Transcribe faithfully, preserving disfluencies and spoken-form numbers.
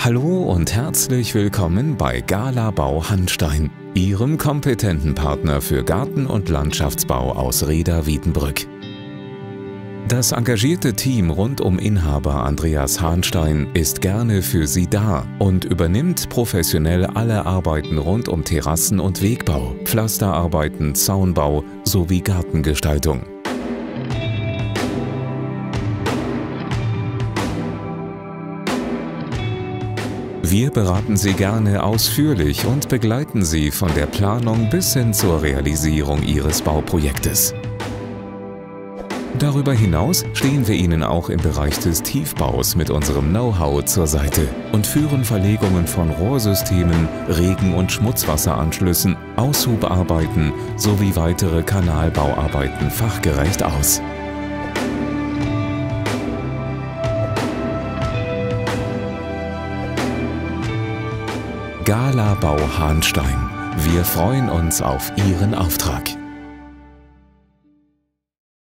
Hallo und herzlich willkommen bei Gala Bau Hanstein, Ihrem kompetenten Partner für Garten- und Landschaftsbau aus Rheda-Wiedenbrück. Das engagierte Team rund um Inhaber Andreas Hanstein ist gerne für Sie da und übernimmt professionell alle Arbeiten rund um Terrassen- und Wegbau, Pflasterarbeiten, Zaunbau sowie Gartengestaltung. Wir beraten Sie gerne ausführlich und begleiten Sie von der Planung bis hin zur Realisierung Ihres Bauprojektes. Darüber hinaus stehen wir Ihnen auch im Bereich des Tiefbaus mit unserem Know-how zur Seite und führen Verlegungen von Rohrsystemen, Regen- und Schmutzwasseranschlüssen, Aushubarbeiten sowie weitere Kanalbauarbeiten fachgerecht aus. Gala Bau Hanstein. Wir freuen uns auf Ihren Auftrag.